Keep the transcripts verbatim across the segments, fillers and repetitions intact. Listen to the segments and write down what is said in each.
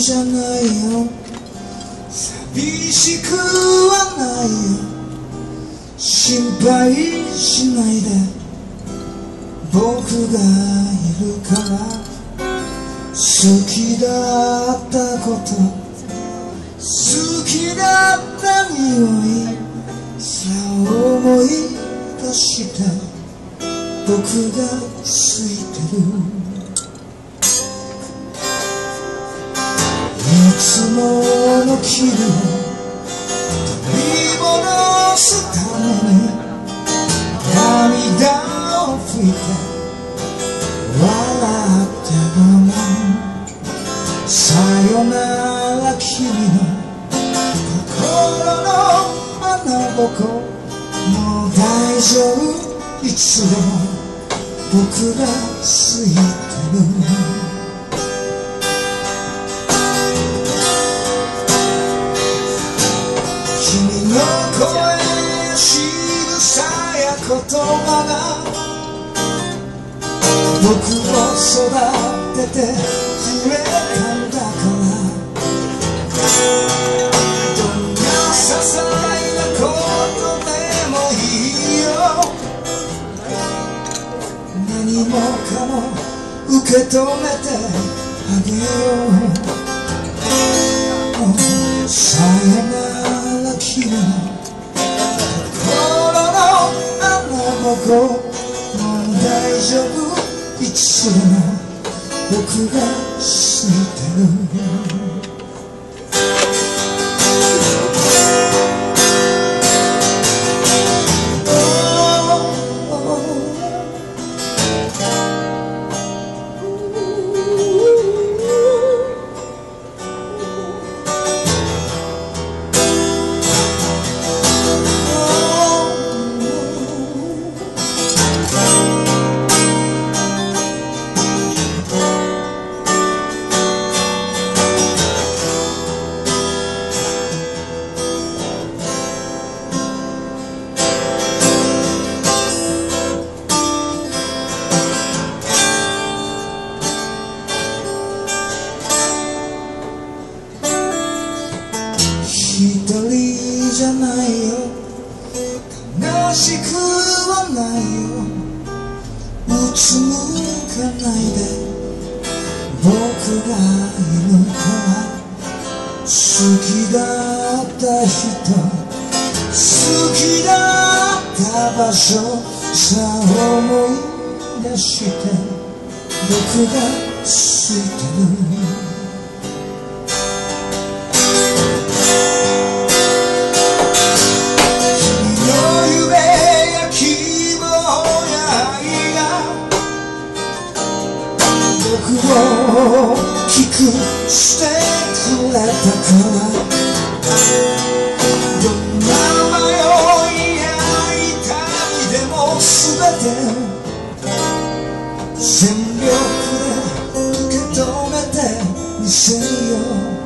じゃないよ、寂しくはないよ、心配しないで、僕がいるから。好きだったこと、好きだった匂いさあ思い出して、僕がついてる。いつもの気分取り戻すために涙を拭いて笑ってごめん。さよなら君の心の穴ぼこ、もう大丈夫、いつでも僕がついてる。君の声、仕草や言葉が僕を育ててくれたんだから。どんな些細なことでもいいよ、何もかも受け止めてあげよう。さよなら君の心の穴ぼこ、もう大丈夫、いつでも僕がついてる。一人じゃないよ、悲しくはないよ、うつむかないで、僕がいるから。好きだった人、好きだった場所さあ思い出して、僕がついてる。僕を大きくしてくれたから。どんな迷いや痛みでもすべて全力で受け止めてみせるよ。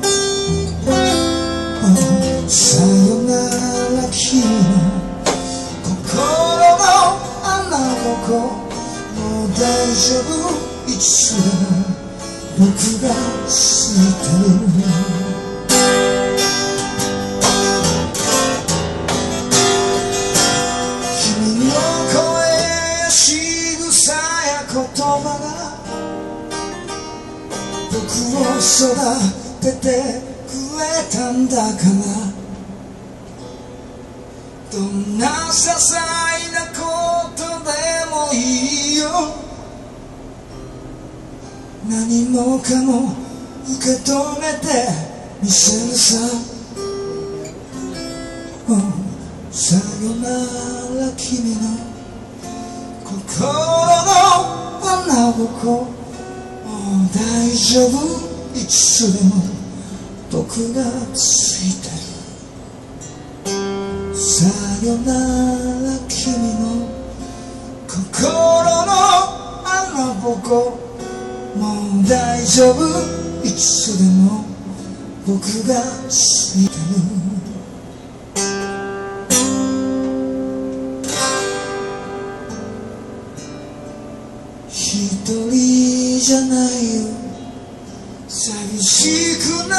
さよなら君の心の穴ぼこ、もう大丈夫、いつでも僕がついてる。君の声、仕草や言葉が僕を育ててくれたんだから。どんな些細なことでもいいよ、何もかも受け止めてみせるさ。さよなら君の心の穴ぼこ、もう大丈夫、いつでも僕がついてる。さよなら君の心の穴ぼこ、もう大丈夫、いつでも僕がついてる。一人じゃないよ、寂しくな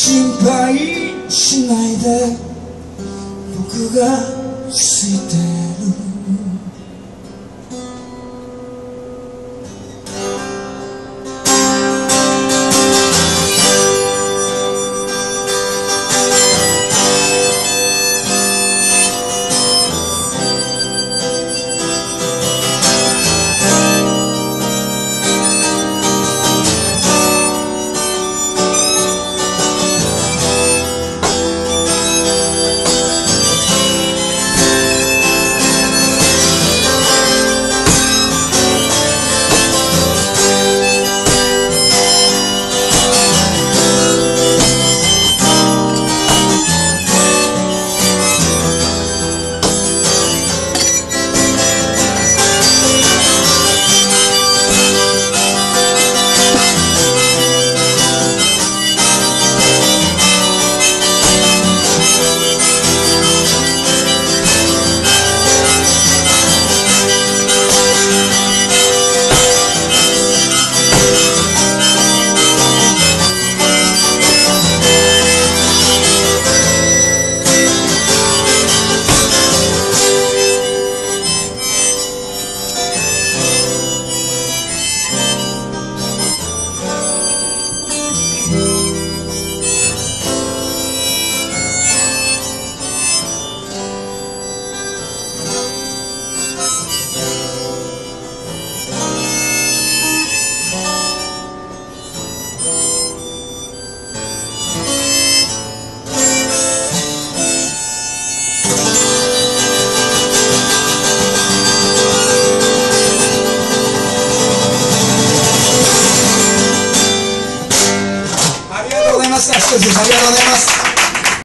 心配しないで僕がついて